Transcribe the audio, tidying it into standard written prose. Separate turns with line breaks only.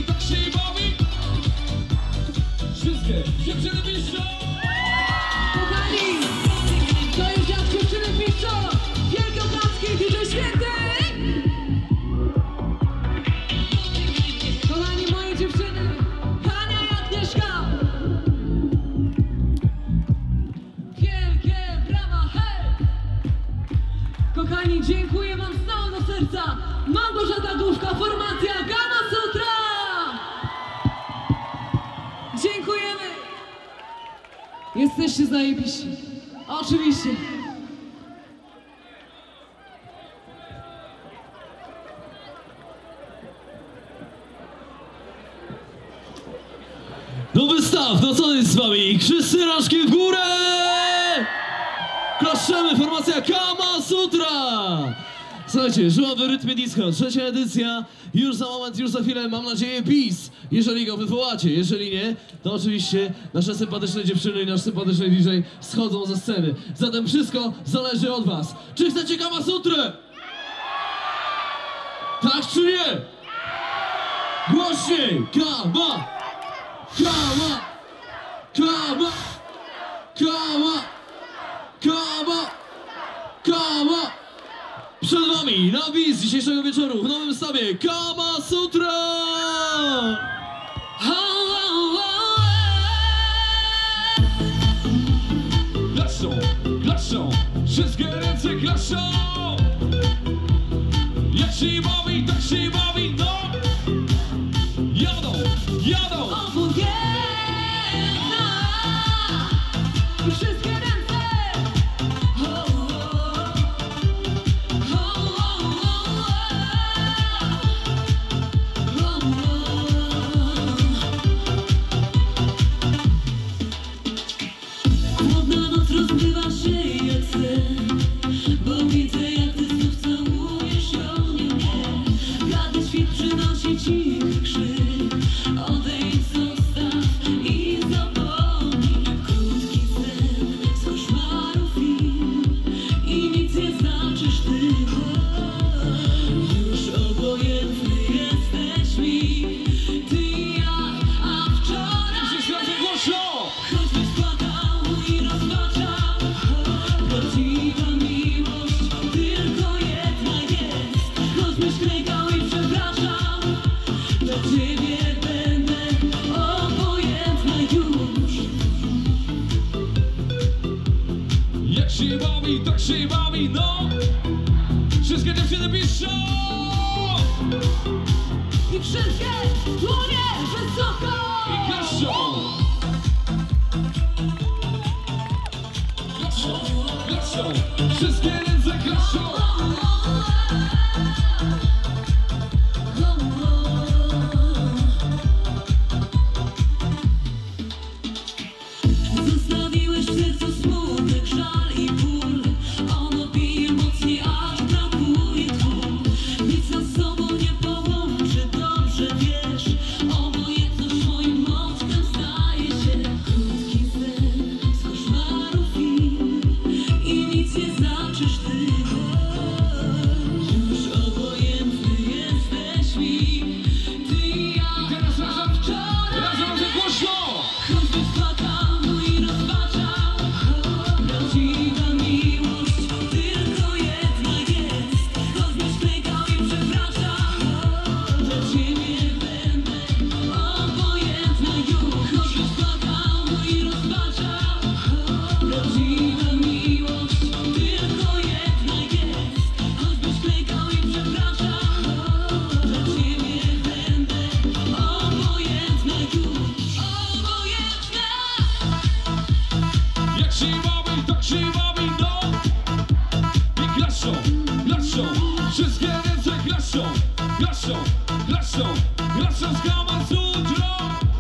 bawi, tak się bawi. Wszystkie dziewczyny piszą.
Kochani, to jest jak dziewczyny piszą. Wielkie oklaski, DJ Święty. Kochani, moje dziewczyny, Hania i Agnieszka. Wielkie brawa, hej! Kochani, dziękuję wam z całego serca. Małgorzata Główka, formacja Kama Sutra. Dziękujemy. Jesteście zajebiści. Oczywiście.
Nowy staw, no co jest z wami? Wszyscy rączki w górę! Klaszczemy, formacja Kama Sutra! Słuchajcie, żuławy rytmie disco, trzecia edycja, już za moment, już za chwilę, mam nadzieję, bis, jeżeli go wywołacie, jeżeli nie, to oczywiście nasze sympatyczne dziewczyny i nasz sympatyczny DJ schodzą ze sceny. Zatem wszystko zależy od was. Czy chcecie Kama Sutrę? Tak czy nie? Głośniej! Kama! Kama! Kama! Kama! Kama! Kama! Przed wami napis dzisiejszego wieczoru w nowym stawie Kama Sutra!
Klaszczą, klaszczą, wszystkie ręce klaszczą. Jak się bawi, tak się bawi, no. Jadą, jadą.
Obojętna. I wszystkie ręce. Chłodna noc rozmywa się jak sen, bo widzę jak ty znów całujesz ją, nie mnie. Blady świt przynosi cichy krzyk. Odejdź, zostaw i zapomnij. Krótki sen z koszmarów i nic nie znaczysz ty. Już obojętny jesteś mi, ty i ja, a wczoraj.
Wszyscy razem głośno.
Choćbyś płakał i rozpaczał, prawdziwa miłość tylko jedna jest. Choćbyś klękał i przepraszał, dla ciebie będę obojętna już.
Jak się bawi, tak się bawi, no. Wszystkie dziewczyny piszą.
I wszystkie dłonie wysoko.
I klaszczą. Klaszczą, klaszczą, wszystkie ręce klaszczą.
Zostawiłeś w sercu smutek, żal i ból. Ono bije mocniej, aż brakuje tchu. Nic nas z sobą nie połączy, dobrze wiesz. Obojętność moim mottem staje się. Krótki sen z koszmarów i nic nie znaczysz ty. Już obojętny jesteś mi, ty i ja,
Teraz
a
razem,
wczoraj.
razem głośno.
Choćbyś płakał i rozpaczał, prawdziwa miłość tylko jedna jest. Choćbyś klękał i przepraszał, dla ciebie będę obojętna już. Choćbyś płakał i rozpaczał, prawdziwa miłość tylko jedna jest. Choćbyś klękał i przepraszał, dla ciebie będę obojętna już. Obojętna.
Jak się bawi, tak się bawi, no. I klaszczą, klaszczą, wszystkie ręce klaszczą. Klaszczą, klaszczą, klaszczą z Kama Sutrą.